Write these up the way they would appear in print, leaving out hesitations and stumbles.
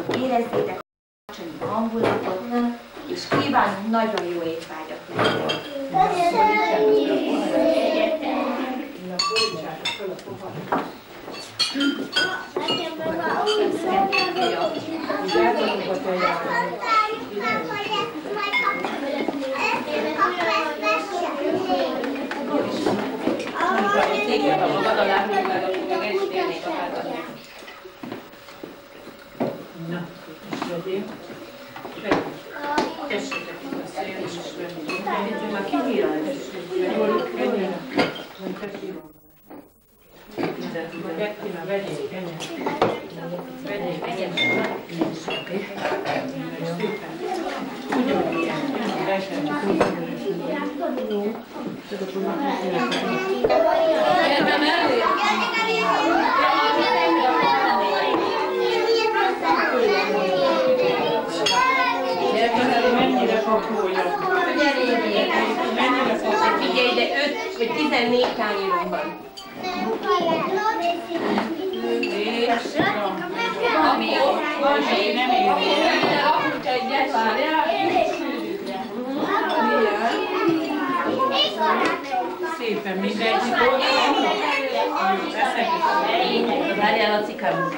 érezzétek a karácsonyi hangulatot, és kívánunk nagyon jó étvágyat. Na, és vegyél. Tessétek itt a szél, és vegyél. Már kihírál, jól vegyél. Bettina, vegyél, ugyanúgy ilyen, rejtem, csak úgy mennyire kapolja. Figyelj, de 5 vagy 14 tányérunk van. Ami nem érni. Rakunk egyet, várjál. Szépen mindegy. Várjál a cikám.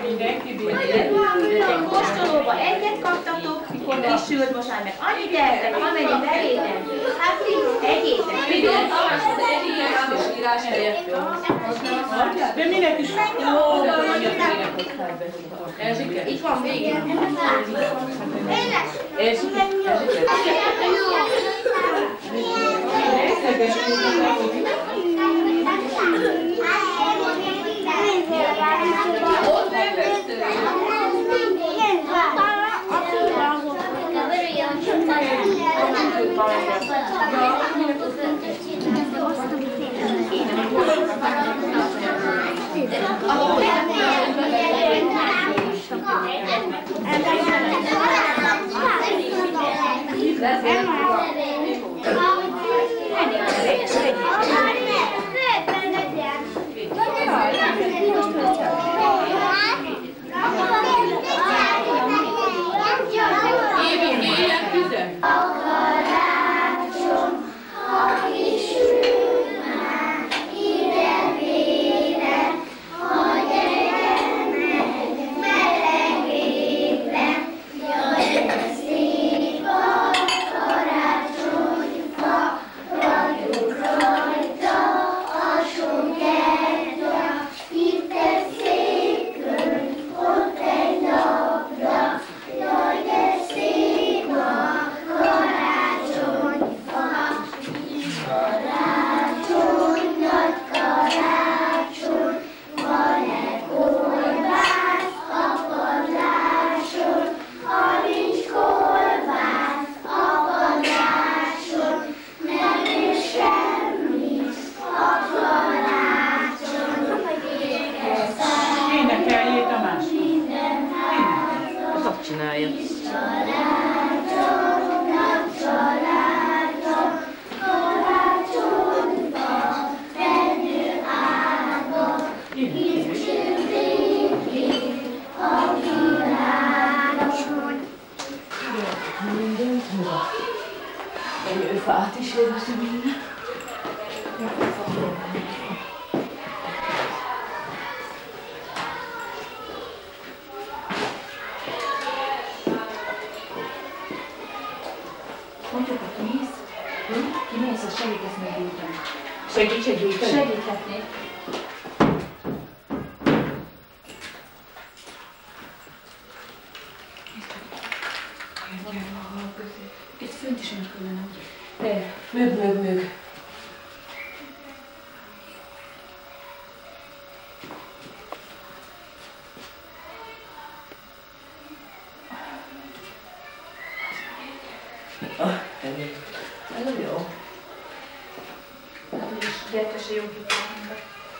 Kóstolóba egyet kaptatok, mikor kisült, most már meg annyi gyertek, amennyi bevétel. Hát egyétek. Figyelj, az egy írás helyettől. De minek is? Erzsike? Itt van végig. Erzsike? Fát is érzem minden. Mondjuk, hogy kimész? Kimész, és segítesz meg gyújtani. Segítsek gyújtani? Segíthetnék. Itt fönt is meg kellene. Mög. Ez jó. Hát úgyis gyertese jó hittem.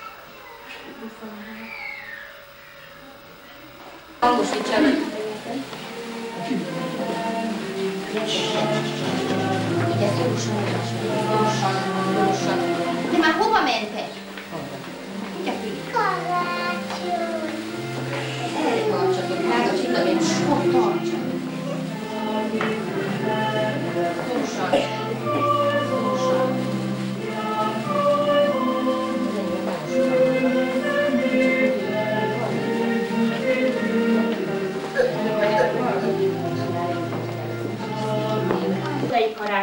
Hangosítsál meg. Igen, gyorsan. De már hova mentek? Karácsony. Erre tartsatok, drága csillagém, sokkal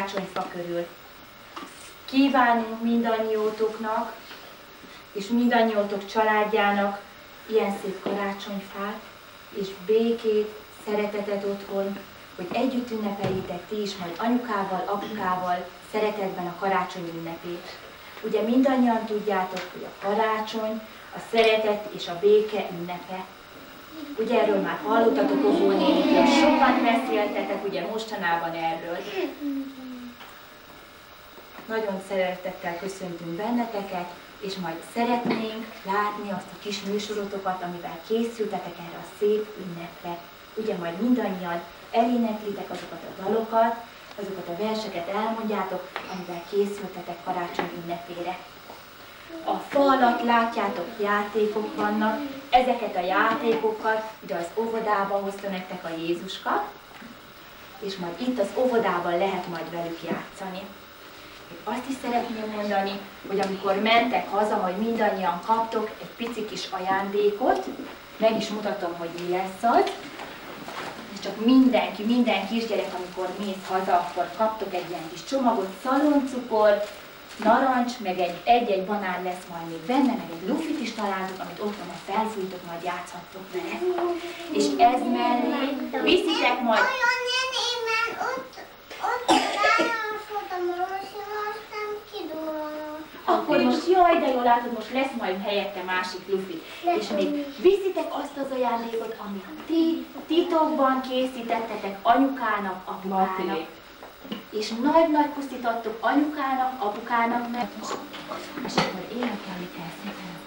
karácsonyfa körül. Kívánunk mindannyiótoknak és mindannyiótok családjának ilyen szép karácsonyfát és békét, szeretetet otthon, hogy együtt ünnepeljétek ti is majd anyukával, apukával szeretetben a karácsony ünnepét. Ugye mindannyian tudjátok, hogy a karácsony a szeretet és a béke ünnepe. Ugye erről már hallottatok óvónénitől, sokat beszéltetek ugye mostanában erről. Nagyon szeretettel köszöntünk benneteket, és majd szeretnénk látni azt a kis műsorotokat, amivel készültetek erre a szép ünnepre. Ugye majd mindannyian eléneklitek azokat a dalokat, azokat a verseket elmondjátok, amivel készültetek karácsony ünnepére. A fa alatt látjátok, játékok vannak, ezeket a játékokat ugye az óvodába hozta nektek a Jézuska, és majd itt az óvodában lehet majd velük játszani. Azt is szeretném mondani, hogy amikor mentek haza, majd mindannyian kaptok egy pici kis ajándékot, meg is mutatom, hogy mi lesz az, és csak minden kisgyerek, amikor mész haza, akkor kaptok egy ilyen kis csomagot, szaloncukor, narancs, meg egy banán lesz majd még benne, meg egy lufit is találtok, amit otthon felfújtok, majd játszhattok vele. És ez mellé viszitek majd... Akkor most jaj, de jól látod, most lesz majd helyette másik lufi. És még viszitek azt az ajándékot, amit ti titokban készítettetek anyukának, apukának. És nagy-nagy pusztit adtok anyukának, apukának meg. És akkor énekelni kell szépen a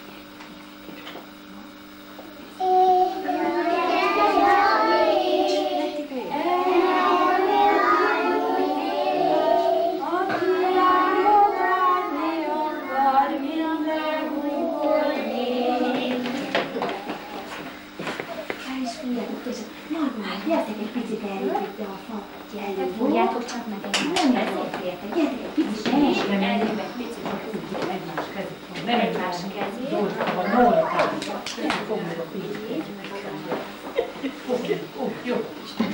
Gyertek egy picit erről itt a fa jelő. Fogjátok csak meg egy nem ezért értek. Gyertek egy picit erről egy picit. Egymás kezét. Nem egymás kezét. Dóra van, Nóra tárgyal. Fogd meg a pízét. Jó.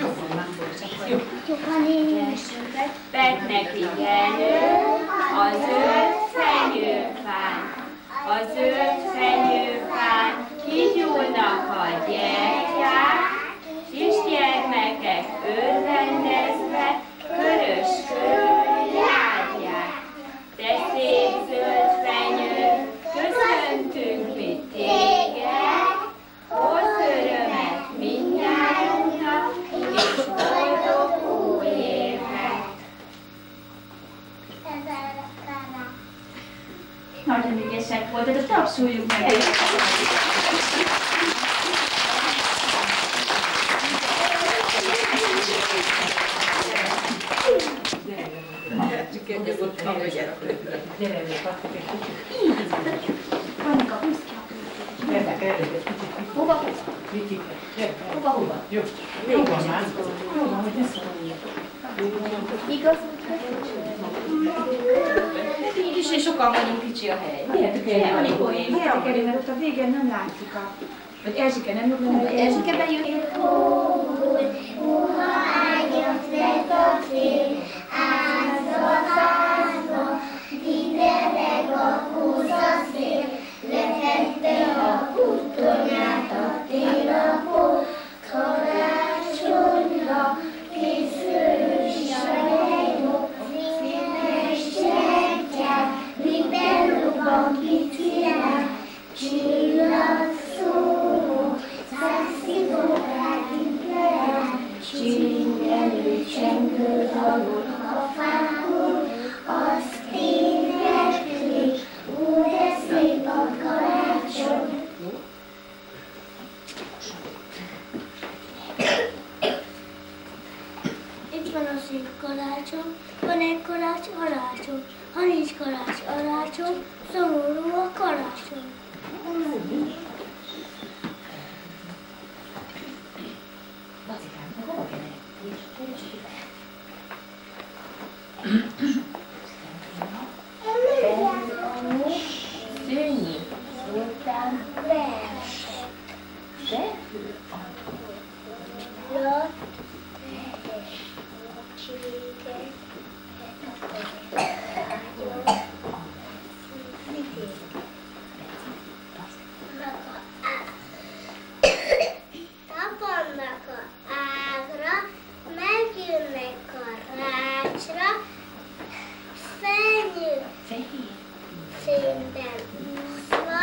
Petnek Jenő, a zöld fenyőfán. A zöld fenyőfán kigyúlnak a gyertyák, kisgyermekek örvendezve körös körül járják. Te szép zöld fenyő, köszöntünk mi téged, hozz örömet mindnyájunknak, és boldog új évet! Nagyon ügyesek voltad, de tapsoljuk meg! Anyuka, húzd ki a költőt. Hova? Hova? Jó. Jó van már. Jó van, hogy ne szóljuk. Igaz? Így is, és sokan vagyunk, kicsi a hely. Miért elő, mert ott a végén nem látszik a... Vagy Erzsike nem jön, mert Erzsike bejön. Itt van a szép karácsony, van egy karácsony, ha nincs karácsony, szomorú a karácsony. Lacikám, te hova kell Szőnyi, szóltál vers. Zsefő Jött, csíke, Kiállnak a ágra, megjönnek a rácsra, fenyő színben úszva,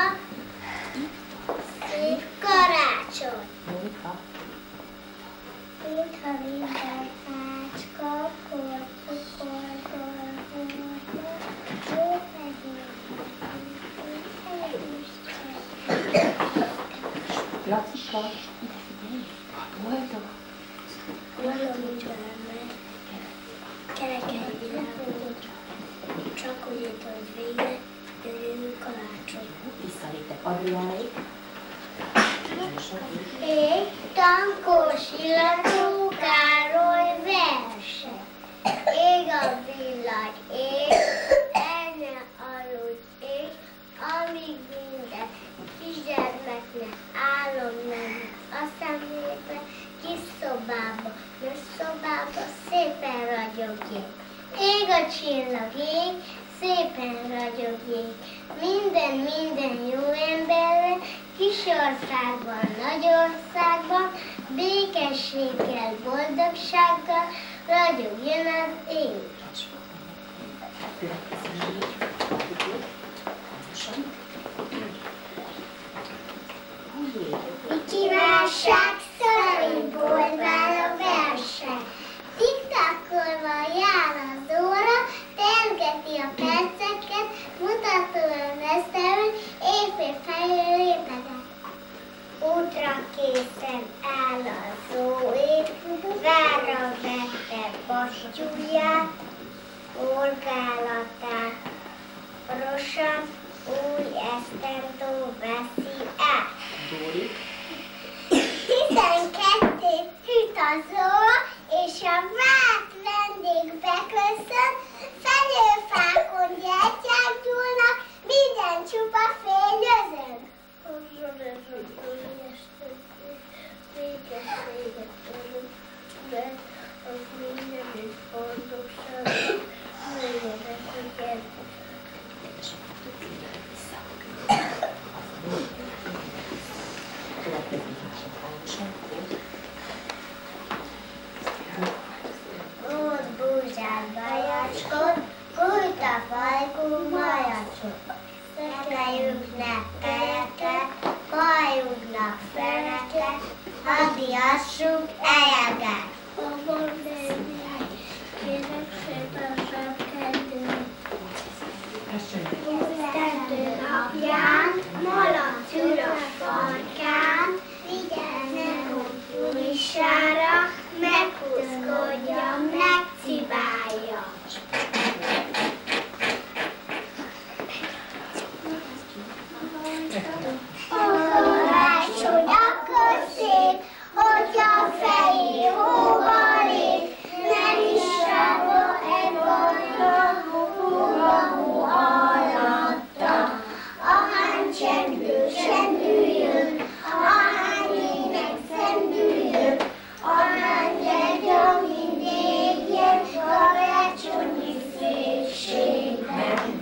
szép karácsony. Mintha minden ácska, Lacika, boldog. Valamit velem, kerekedjen, csak úgy itt, hogy vége, jövő karácsony. Visszaléptek Adriánék. Ég, tankos illatú Károly verse. Ég a villag, ég, el ne aludj, ég, amíg minden kisgyermeknek álom nem a szemébe, kis szobába, nős szobába szépen ragyogék. Ég a csillag, ég, szépen ragyogék. Minden jó emberre, kis országban, nagy országban, békességgel, boldogsággal ragyogjon az ég. Mi kívánság szaraiból vár a verse. Tiktakolva jár az óra, tergeti a perceket, mutatóan veszel, éjfél felé lépeget. Útra készen áll a zóép, várra vette bastyúját, orgálatát, rosan új esztendő veszi át. Hiszen kettőt hűt az óra, és a várt vendég beköszön, fenyőfákon gyertyák gyúlnak, minden csupa fényözön. Hozzon ez a bőjesztő, végességet örök, mert az minden is boldogság, nőjenek igen. Ott búzsán bajacskod, fújt a fajkú majacsot. Szekejüknek kejeket, hajuknak feneket, hadiassuk ejeget. Babon nézni, kérek szépen zsebkedőn. Újtendő napján, malac ül a farkán, vigyázzen újsára, meghúzkodja, megcibálja. Karácsony akkor szép, hogy a fejé hóba lép, nem is rába egy barna, húba alatta. Ahány csendő csendüljön, ahány ének szendüljön, ahány legyen mindig ilyen karácsonyi szépségben.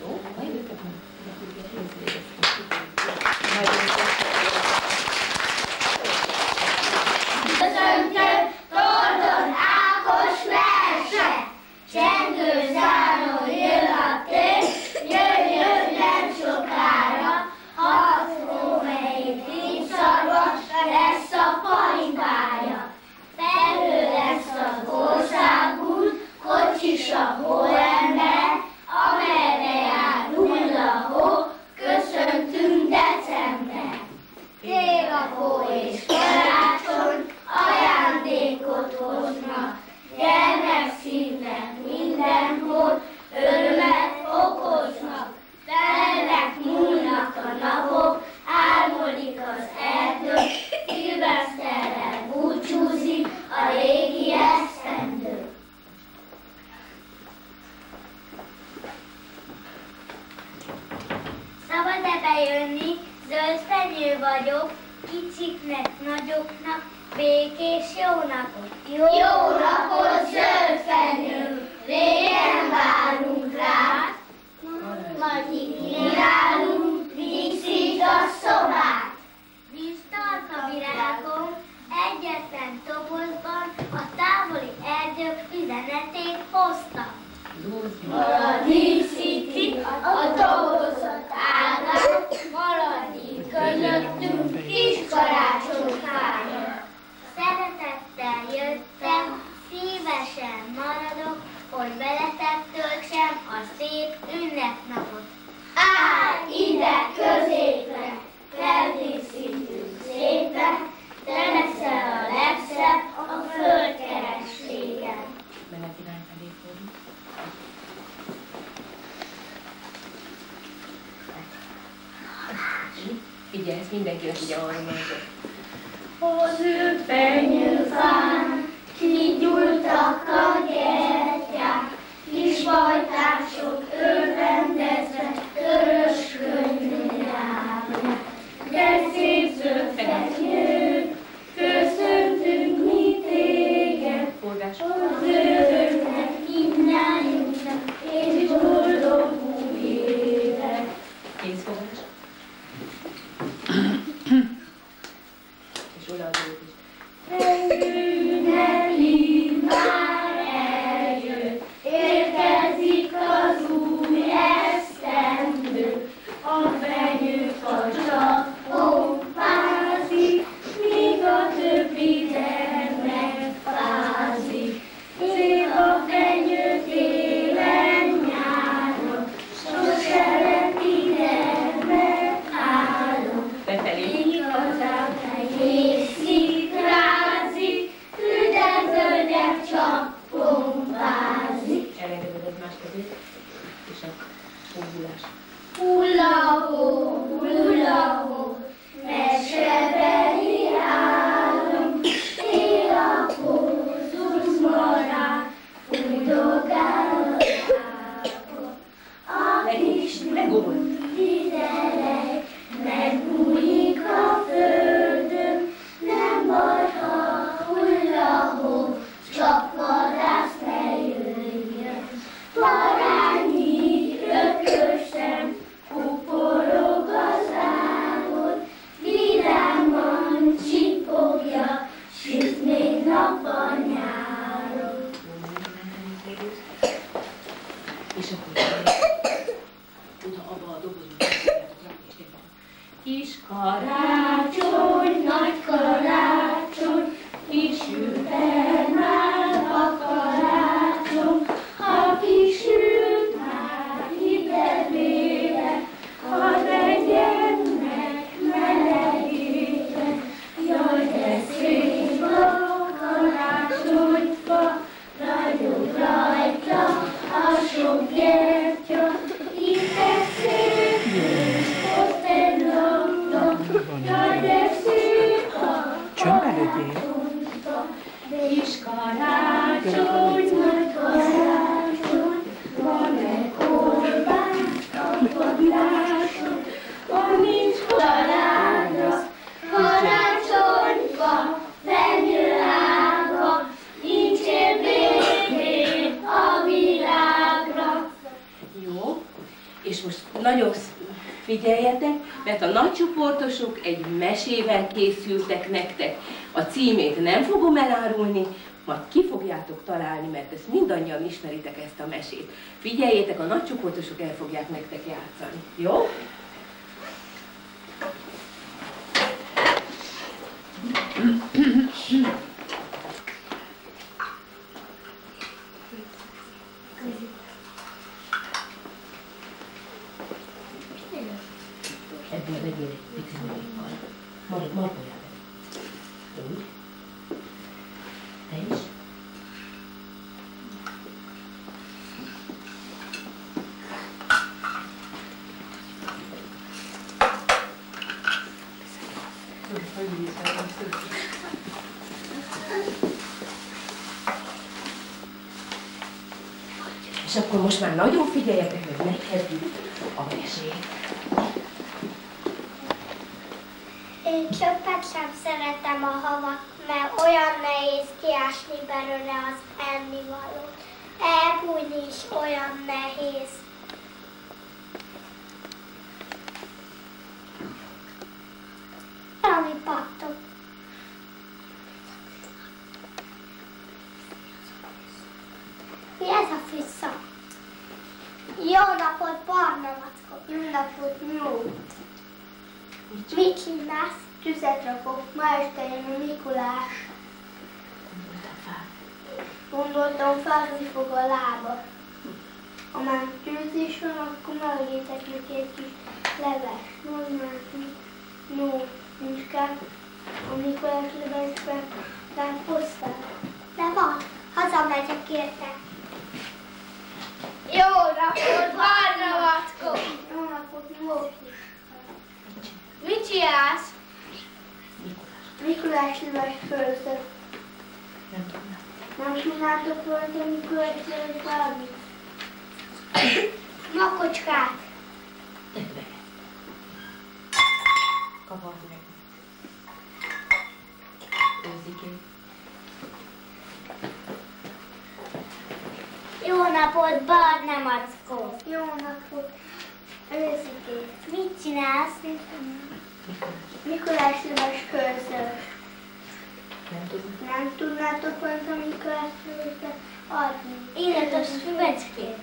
Köszöntöm Tordon Ákos verse, csendő záró jön a tér, jön nem sokára, 6 hómelyik nincsarva lesz a palinkája. Felő lesz az országút, kocsis a hóember, amerre jár hullahó, köszöntünk december. Ég a hó és karácsony, ajándékot hoznak, gyermekszívnek mindenhol, örömet okoznak. Felnek múlnak a napok, álmodik az erdő, szilveszterrel búcsúzik a régi esztendő. Szabad-e bejönni? Zöld fenyő vagyok, kicsiknek, nagyoknak, békés jó napot. Jó napot, zöld fenyő, régen várunk rád, majd ignorálunk, díszítsd a szobát. Víz tart a virágom, egyetlen hoztam. Díszíti a dolgozat ágát, maradjék közöttünk kis karácsonyfája. Szeretettel jöttem, szívesen maradok, hogy veletek töltsem a szép ünnepnapot. Állj ide középre, feldíszítünk szépen, te leszel a legszebb a földkerességen. Menet irány felé fordul. Figyelj, ezt mindenkinek ugye arra mondja. Az őpenyőfán kigyúltak a gyertyák, kis bajtások örvendezve körös könnyű járnak. De szép zöld fenyő, köszöntünk mi téged, az öröknek, mindnyájunknak, és boldog új évet. Kézfogás. És odaadjuk is. Ünnepli már eljött, érkezik az új esztendő, a fenyőfacsa pompázik, míg a többi megfázik. Szép a fenyő télen-nyáron, sose repíted meg áron. Befelé. Igazán egészik, rázik, üdezőnyek csak pompázik. Elengeded egymás kezét, és a fordulás. Hulla-hó, mesebeli álom, él a kózusz marad, fújdogál a tápon. A kis tizelej, megbújik a földön, nem baj, ha hulla-hó, csak vadász ne jöjjön. Parányi ökösen, kuporog az ágon, vidáman csipogja, süt még nap a nyáron. És akkor oda abba a dobozba kis Karácsony, nagy karácsony, kisült már a karácsony, ha kisült már hidegvére, hadd engednek melegére. Jaj, de szép a karácsonyfa, ragyog rajta a sok gyertya, itt egy szép nő, ott egy labda, jaj, de szép a karácsonyfa. Kis karácsony, nagy karácsony, van-e kolbász a padláson, van nincs családra, karácsonyfa, fenyőága, nincsen végén a világra. Jó, és most nagyon figyeljetek, mert a nagycsoportosok egy mesével készültek nektek. A címét nem fogom elárulni, majd ki fogjátok találni, mert ezt mindannyian ismeritek ezt a mesét. Figyeljétek, a nagycsoportosok el fogják nektek játszani. Jó? Ebből vegyél egy pici marékkal. Markoljál be. Úgy. Te is. És akkor most már nagyon figyeljetek, hogy megkezdjük a mesét. Én csöppet sem szeretem a havat, mert olyan nehéz kiásni belőle az ennivalót. Elbújni is olyan nehéz. Ami pattog. Mi ez a fissza? Jó napot, barna mackó! Jó napot, nyó! Mit csinálsz? Tüzet rakok, ma este jön a Mikulás. Gondoltam, fázni fog a lába. Ha már tűz is van, akkor melegítek neki egy kis leves. No, nincs kell a Mikulás levesbe káposztál. De van, hazamegyek érte. Jó napot, barna mackó! Jó napot, Móki! Mit csinálsz? Mikulás leves főzök. Nem csináltok volna Mikulás leves valamit? Makocskát! Tedd meg. Kapard meg. Őzikét. Jó napot, barna mackó! Jó napot, őszikét! Mit csinálsz? Mikulás leves főzök. Nem tudnátok volna a Mikulás levesbe adni? Illatos füvecskét!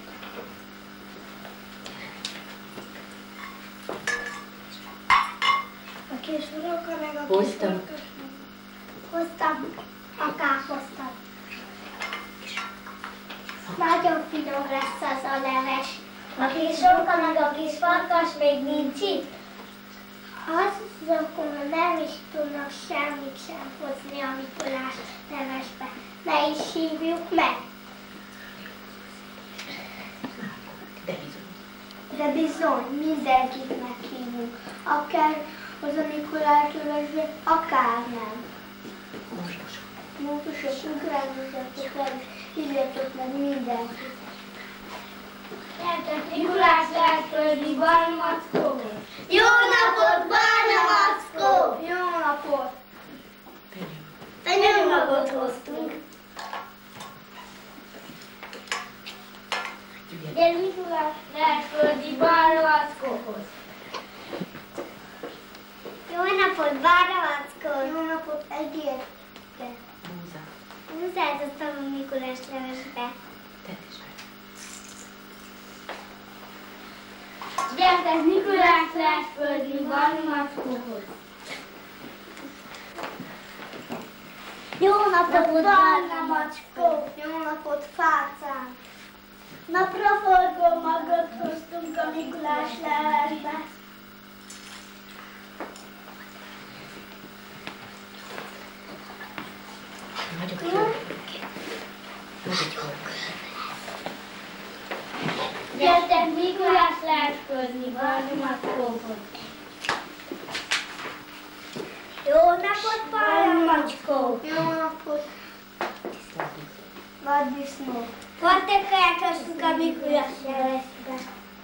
A kis uroka meg a kis uroka. Hoztam a káposztat. Nagyon finom lesz az a leves. A kis uroka meg a kis farkas még nincs itt. Azok nem is tudnak semmit sem hozni a Mikulás levesbe. Ne is hívjuk meg. De bizony, mindenkit meghívunk. Akár az a Mikulás levesbe, akár nem. Mókusok, ugrálózatok, írjatok meg mindenkit. Gyertek, Mikulás levesföldi barna mackó! Jó napot, barna mackó! Jó napot! Tenyőmagot hoztunk. Gyere Mikulás levesföldi barna mackóhoz! Jó napot, barna mackó! Jó napot, egyébként! Búzát adtam a Mikulás levesbe. Tedd is meg. Gyertek Mikulás levesföldi barna mackóhoz! Jó napot, barna macskó! Jó napot, fácán! Napraforgó magot hoztunk a Mikulás levesbe. Nagyobb jó. Nagyobb jó. Gyertek Mikulás levesföldi barna mackóhoz! Jó napot, barna macskó! Jó napot! Vaddisznó! Vaddekaját hoztunk a Mikulás levesbe.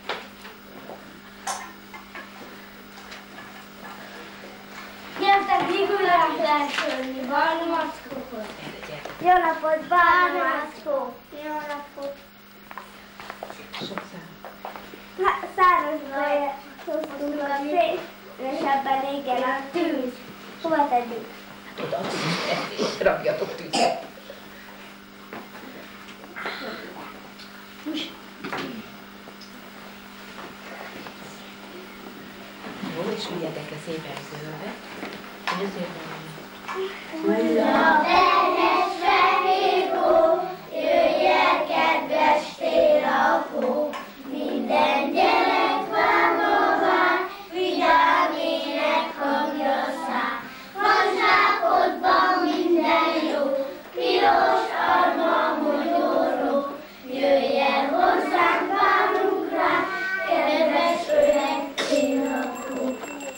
Gyertek Mikulás levesföldi barna mackóhoz! Jó napot, barna mackó! Jó napot! Sok szám. Száraz vajat hoztunk a szép, és ebben égen a tűz. Hova tegyük? Hát oda a tűzet, rakjatok tűzet. Jó, és üljetek le szépen zöldbe. Ezért Hulla verhes fehérhó, jöjjel kedves télapó, minden gyerek várva vár, vidám ének hangja száll. Van zsákodban minden jó, piros alma mogyoró, jöjj el hozzánk, várunk rá, kedves öreg télapó.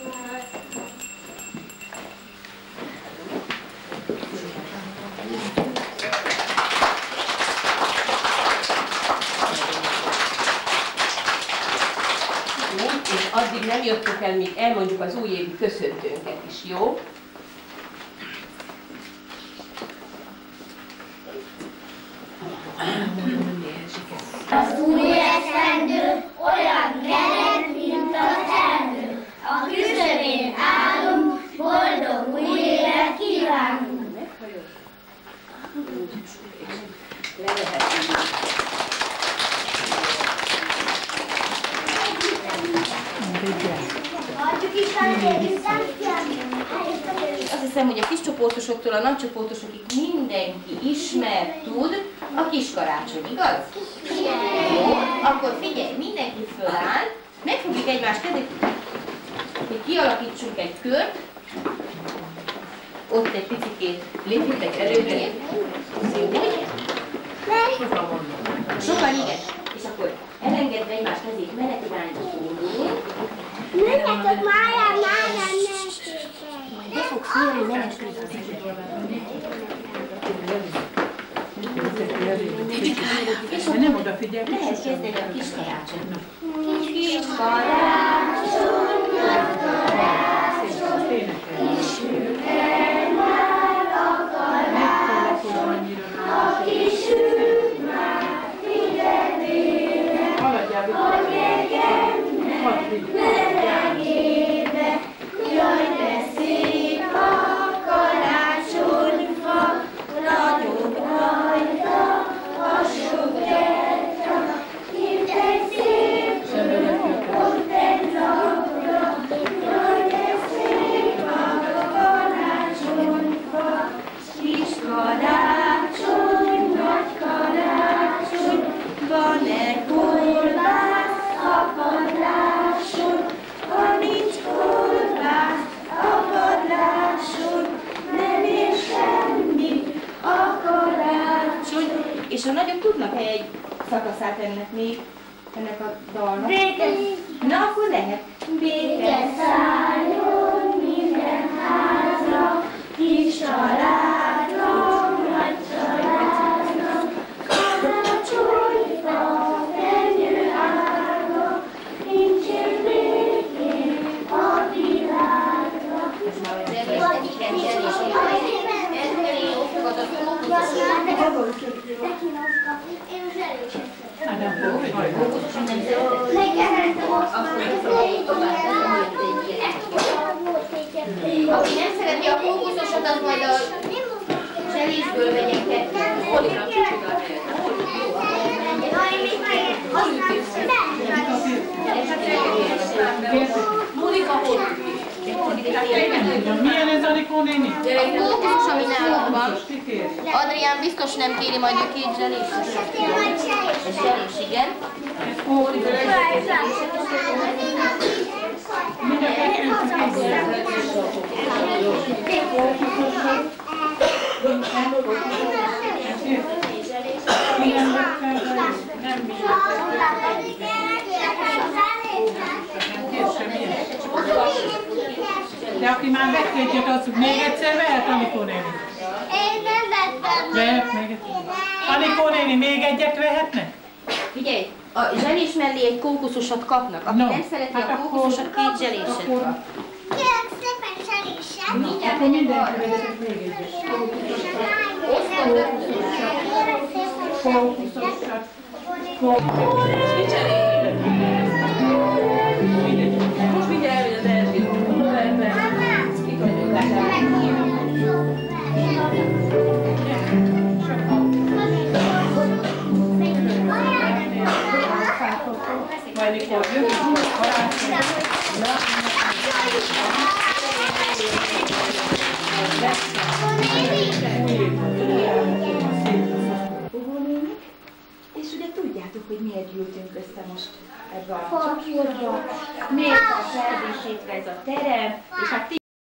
És addig nem jöttök el, míg elmondjuk az újévi köszöntőnket is, jó? Az új esztendő olyan meleg, mint az erdő. A küszöbén állunk, boldog új évet kívánunk. Le lehet ülni. kiscsoportosoktól a nagycsoportosokig mindenki ismer, tud a Kiskarácsony, igaz? Jó, akkor figyelj, mindenki föláll, megfogjuk egymás kezét, hogy kialakítsunk egy kört, ott egy picikét lépjetek előre, úgy. Sokan igen. És akkor elengedve egymás kezét menet irányba fordulunk. Menjetek már, nem De fogsz félni menet közben. Nem odafigyel. Lehet kezdeni a Kiskarácsonynak. Kiskarácsony, nagy karácsony, kisül el már a karácsony, aki sül már mindenére, a jegyen melegébe, jaj de szép a karácsonyfa, ragyog rajta a sok gyertya, mint egy szép csók, ott egy labda, jaj de szép a karácsonyfa, kis karácsony, nagy karácsony, van-e kolbász a padláson, ha nincs kolbász a padláson, nem ér semmi a karácsony. És a nagyok tudnak egy szakaszát ennek a dalnak? Béke. Na, akkor lehet. Béke szálljon minden házra, kis családra, nagy családra, karácsonyfa, fenyő ága, nincsen békén a világra. Aki nem szereti a kókuszosat, az majd a zselésből vegyen kettőt. Hol is a csúcsodat helyett? Monika, hol Milyen ez Anikó néni? a kókuszos, ami nálunk van. Adrián biztos nem kéri majd a két zselés. Zselés, igen. Mind a De aki már vett egyet, az még egyszer vehet, Anikó néni? Én nem vettem. Vehet még egyszer. Anikó néni, még egyet vehetne? Figyelj, a zselés mellé egy kókuszosat kapnak. Aki nem szereti a kókuszosat, két zseléset kap. Kérlek szépen zseléset. Mindjárt Akkor megyek mindenki arra. vezetett még egyet. Kókuszosat. Most mindjárt elmegy az első. Majd mikor jövünk, karácsony. És ugye tudjátok, hogy miért gyűltünk össze most ebbe a csoportba, miért a szerzését ez a terem, és hát ti